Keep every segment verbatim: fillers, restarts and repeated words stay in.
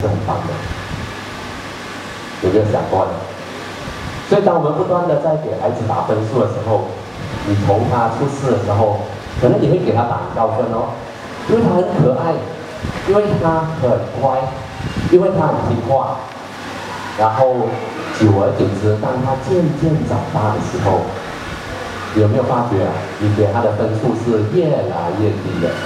是很棒的。有没有想过呢？所以当我们不断的在给孩子打分数的时候，你从他出世的时候，可能你会给他打很高分哦，因为他很可爱，因为他很乖，因为他很听话。然后久而久之，当他渐渐长大的时候，你有没有发觉啊？你给他的分数是越来越低的，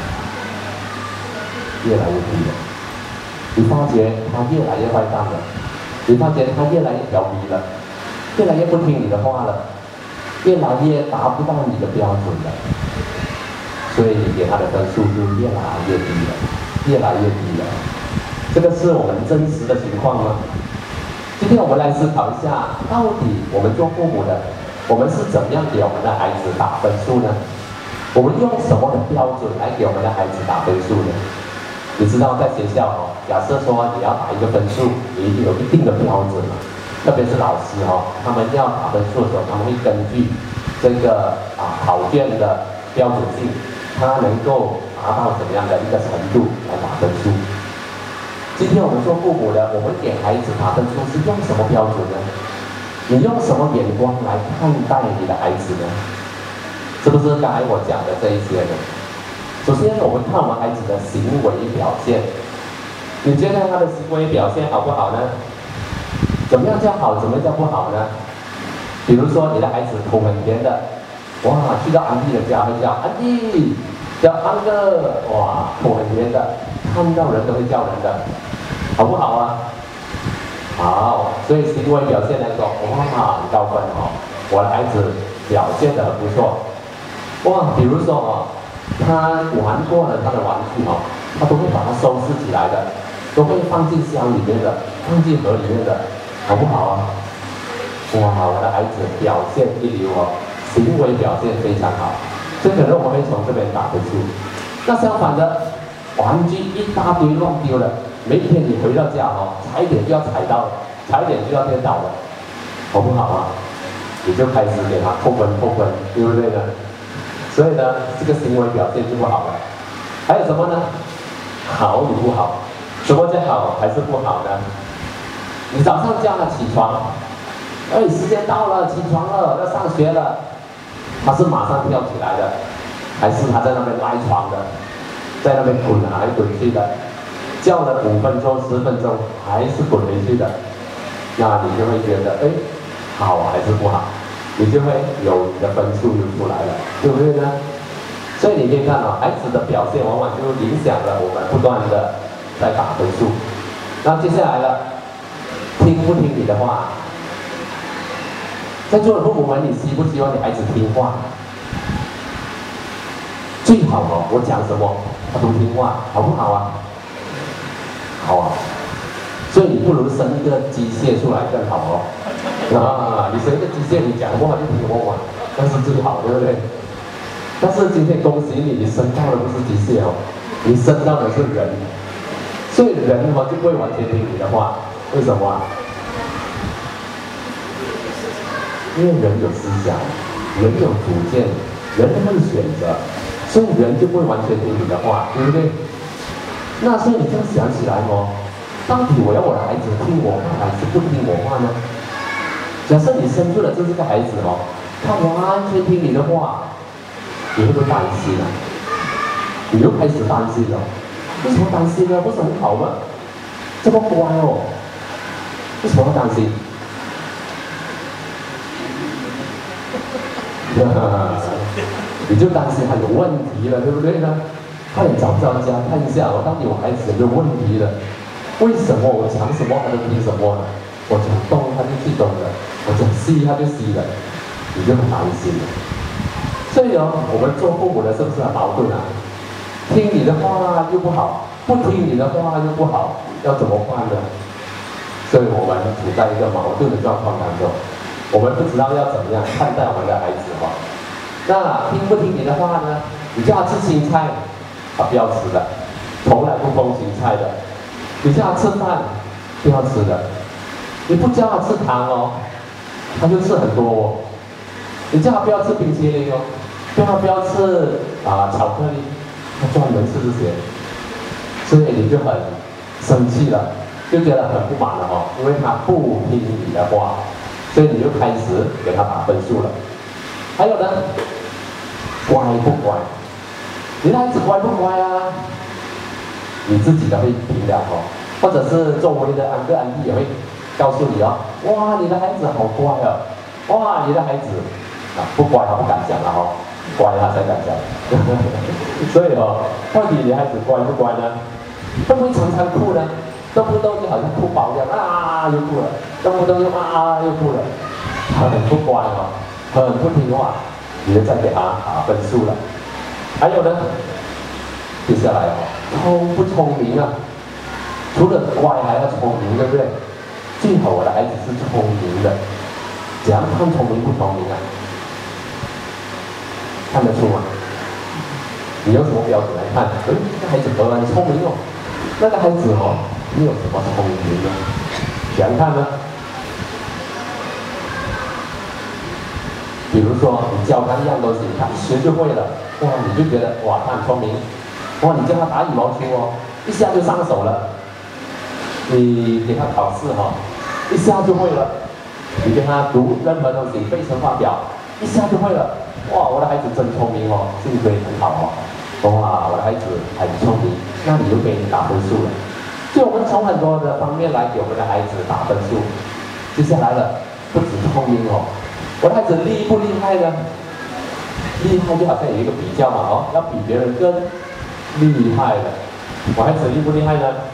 越来越低的。你发觉他越来越坏蛋了，你发觉他越来越调皮了，越来越不听你的话了，越来越达不到你的标准了。所以你给他的分数就越来越低了，越来越低了。这个是我们真实的情况吗？今天我们来思考一下，到底我们做父母的，我们是怎么样给我们的孩子打分数呢？我们用什么的标准来给我们的孩子打分数呢？你知道，在学校哦，假设说你要打一个分数，你一定有一定的标准嘛。特别是老师哦，他们要打分数的时候，他们会根据这个啊考卷的标准性，他能够达到怎么样的一个程度来打分数。今天我们做父母的，我们给孩子打分数是用什么标准呢？你用什么眼光来看待你的孩子呢？是不是刚才我讲的这一些呢？首先，我们看我们孩子的行为表现，你觉得他的行为表现好不好呢？怎么样叫好，怎么样叫不好呢？比如说，你的孩子口很甜的，哇，去到安迪的家会叫安迪，叫安哥，哇，口很甜的，看到人都会叫人的，好不好啊？好，所以行为表现来说，哇，很高分哦，我的孩子表现得很不错。哇，比如说哦，他玩过了他的玩具哦，他都会把它收拾起来的，都会放进箱里面的，放进盒里面的，好不好啊？哇，我的孩子表现一流哦，行为表现非常好，所以可能我们会从这边打分数。那相反的，玩具一大堆乱丢了，每天你回到家哦，踩一点就要踩到了，踩一点就要跌倒了，好不好啊？你就开始给他扣分扣分，对不对呢？所以呢，这个行为表现就不好了。还有什么呢？好与不好，什么叫好还是不好呢？你早上叫他起床，哎，时间到了，起床了，要上学了，他是马上跳起来的，还是他在那边赖床的，在那边滚来滚去的，叫了五分钟、十分钟，还是滚回去的，那你就会觉得，哎，好还是不好？你就会有你的分数就出来了，对不对呢？所以你可以看到，孩子的表现往往就影响了我们不断的在打分数。那接下来了，听不听你的话？在座的父母们，你希不希望你孩子听话？最好哦，我讲什么他都听话，好不好啊？好啊。所以你不如生一个机械出来更好哦。啊，你生一个机械，你讲话就听我话，那是最好，对不对？但是今天恭喜你，你生到的不是机械哦，你生到的是人，所以人哦就不会完全听你的话，为什么啊？因为人有思想，人有主见，人会选择，所以人就不会完全听你的话，对不对？那所以你这样想起来哦。到底我要我的孩子听我话还是不听我话呢？假设你生出了这是个孩子哦，他完全听你的话，你会不会担心啊？你又开始担心了，为什么担心呢？不是很好吗？这么乖哦，为什么要担心？你就担心他有问题了，对不对呢？快点找专家看一下，我到底我孩子有没有问题了？为什么我讲什么他就听什么呢？我讲东他就去东了，我讲西他就西了，你就很担心了。所以哦，我们做父母的是不是很矛盾啊？听你的话又不好，不听你的话又不好，要怎么办呢？所以我们处在一个矛盾的状况当中，我们不知道要怎么样看待我们的孩子哦。那听不听你的话呢？你叫他吃青菜，他不要吃的，从来不碰青菜的。你叫他吃饭，不要吃的；你不叫他吃糖哦，他就吃很多哦。你叫他不要吃冰淇淋哦，叫他不要吃啊、呃、巧克力，他专门吃这些。所以你就很生气了，就觉得很不满了哦，因为他不听你的话，所以你就开始给他打分数了。还有呢，乖不乖？你的孩子乖不乖啊？你自己都会评了哦，或者是周围的安哥安弟也会告诉你哦，哇，你的孩子好乖哦，哇，你的孩子啊不乖他不敢讲了哦，乖他才敢讲。所以哦，到底你的孩子乖不乖呢？会不会常常哭呢？动不动就好像哭包一样啊，又哭了，动不动就啊又哭了，他很不乖哦，很不听话，你就再给他打分数了。还有呢，接下来哦，聪不聪明啊？除了乖还要聪明，对不对？最好我的孩子是聪明的，怎样看聪明不聪明啊？看得出吗？你用什么标准来看？哎，这个孩子很聪明哦，那个孩子哦，没有什么聪明呢？怎样看呢？比如说，你教他一样东西，他一学就会了，哇，你就觉得哇，他很聪明，哇，你叫他打羽毛球哦，一下就上手了。你给他考试哈、哦，一下就会了。你给他读任何东西，背乘法表，一下就会了。哇，我的孩子真聪明哦，幸亏很好哦。哇，我的孩子很聪明，那你就给你打分数了。所以我们从很多的方面来给我们的孩子打分数。接下来了，不止聪明哦，我的孩子厉不厉害呢？厉害就好像有一个比较嘛哦，要比别人更厉害的。我孩子厉不厉害呢？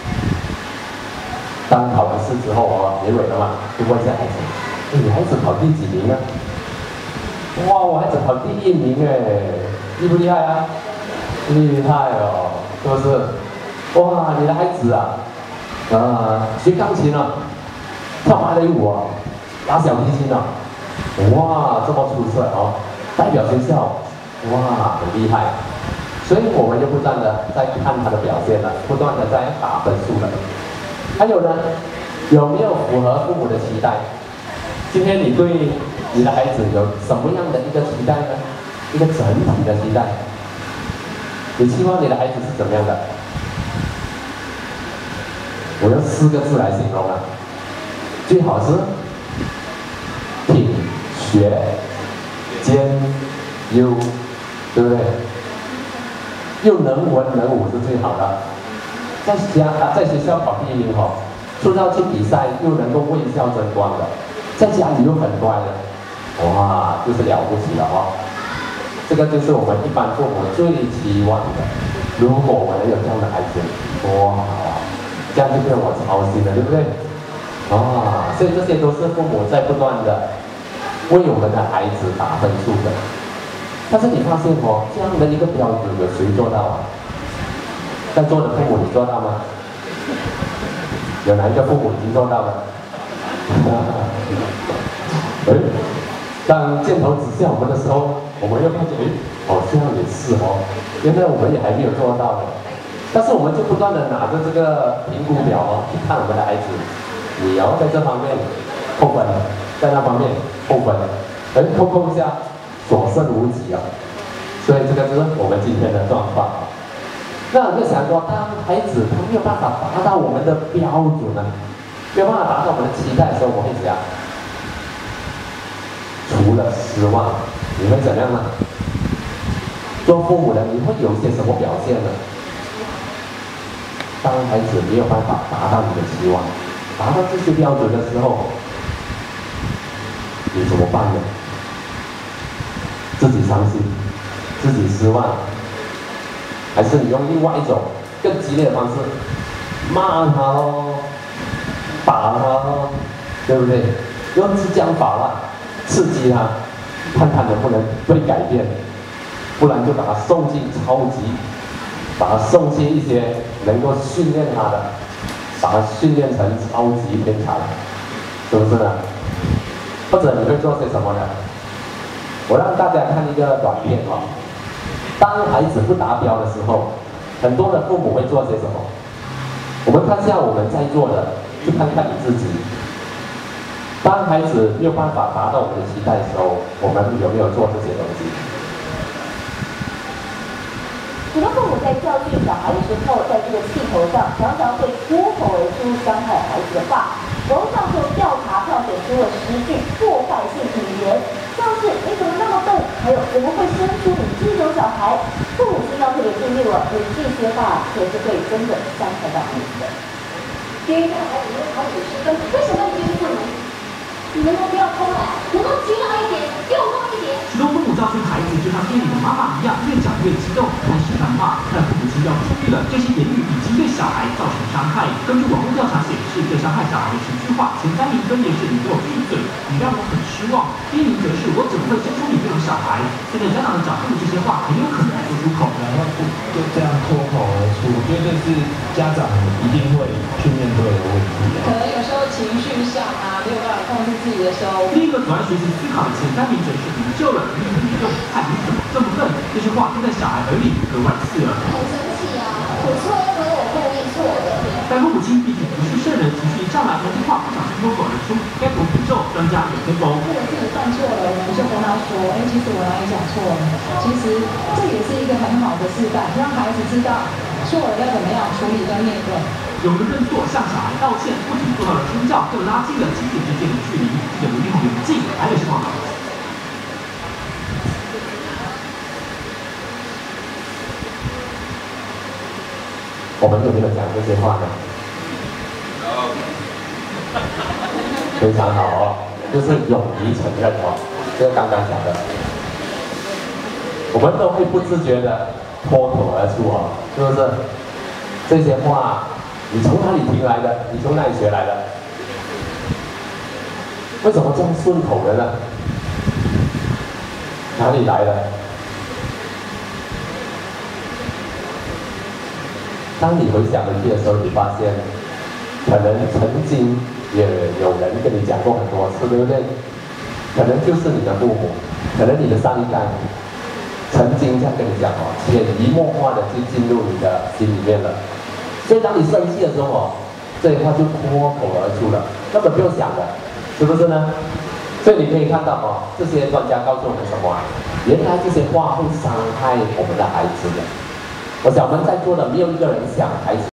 当考完试之后哦，结尾了嘛，就问一下孩子：“哎，你孩子考第几名啊？”哇，我孩子考第一名哎，厉不厉害啊？厉害哦，是不是？哇，你的孩子啊，呃，学钢琴啊，跳芭蕾舞啊，拉小提琴啊，哇，这么出色哦，代表学校，哇，很厉害。所以我们就不断的在看他的表现了，不断的在打分数了。还有呢，有没有符合父母的期待？今天你对你的孩子有什么样的一个期待呢？一个整体的期待。你希望你的孩子是怎么样的？我用四个字来形容啊，最好是品、学、兼、优，对不对？又能文能武是最好的。在家啊，在学校考第一名哦，出到去比赛又能够为校争光的，在家里又很乖的，哇，就是了不起了哦。这个就是我们一般父母最期望的。如果我能有这样的孩子，多好啊！这样就不用我操心了，对不对？啊，所以这些都是父母在不断的为我们的孩子打分数的。但是你发现哦，这样的一个标准有谁做到啊？在座的父母，你做到吗？有哪一个父母已经做到了？哎，当箭头指向我们的时候，我们又发现，哎，好像也是哦，原来我们也还没有做到的。但是我们就不断的拿着这个评估表哦，去看我们的孩子，你要在这方面扣分，在那方面扣分，哎，扣扣一下，所剩无几啊。所以这个就是我们今天的状况。那我就想说，当孩子他没有办法达到我们的标准呢，没有办法达到我们的期待的时候，我会怎样？除了失望，你会怎样呢？做父母的，你会有些什么表现呢？当孩子没有办法达到你的期望，达到这些标准的时候，你怎么办呢？自己伤心，自己失望。还是你用另外一种更激烈的方式骂他咯，打他咯，对不对？用激将法啦，刺激他，看他能不能被改变，不然就把他送进超级，把他送进一些能够训练他的，把他训练成超级天才，是不是呢？或者你会做些什么呢？我让大家看一个短片哦。当孩子不达标的时候，很多的父母会做些什么？我们看一下我们在座的，去看看你自己。当孩子没有办法达到我们的期待的时候，我们有没有做这些东西？ 许多父母在教训小孩的时候，在这个气头上，常常会脱口而出伤害孩子的话。网络上就调查票选出了十句破坏性语言，像是你怎么那么笨，还有怎么会生出你这种小孩？父母亲要特别注意了，因为这些话可是会真的伤害到孩子的。别人家孩子都考五十分，为什么你就是不能？你能不能不要偷懒，能不能勤劳一点，用功一点？ 许多父母教训孩子，就像电影的妈妈一样，越讲越激动，开始谩骂。但父母亲要注意了，这些言语已经对小孩造成伤害。根据网络调查显示，最伤害小孩的十句话，前三名分别是“你给我闭嘴”，“你让我很失望”，第一名则是“我怎么会生出你这种小孩”。现在家长的长辈这些话很有可能说出口， 然后就这样脱口而出，我觉得这是家长一定会去面对的问题。 可能有时候情绪上啊，没有办法控制自己的时候。 另一个阻碍学习思考的前三名则是“你救了，你很严重，看你怎么这么笨”。这些话听在小孩耳里格外刺耳。 很生气啊！我错了，我故意错的。 但父母亲毕竟不是圣人，情绪一上来，那句话不小心脱口而出，该怎么补救？专家有分工。 如果自己犯错了，我们就跟他说：“哎，其实我哪里讲错了？”其实这也是一个很好的示范，让孩子知道错了要怎么样处理跟面对。 有人认错，向小孩道歉，不仅做到了身教，更拉近了亲子之间的距离。记者卢立宏、刘静台北市报道。 我们有没有讲这些话呢？非常好哦，就是勇于承认哦，这个刚刚讲的，我们都会不自觉的脱口而出哦，是不是？这些话你从哪里听来的？你从哪里学来的？为什么这样顺口的呢？哪里来的？当你回想回去的时候，你发现，可能曾经也有人跟你讲过很多次，对不对？可能就是你的父母，可能你的上一代，曾经这样跟你讲哦，潜移默化的就进入你的心里面了。所以当你生气的时候哦，这些话就脱口而出了，根本不用想的，是不是呢？所以你可以看到哦，这些专家告诉我们什么啊？原来这些话会伤害我们的孩子的。我想我们在座的没有一个人想孩子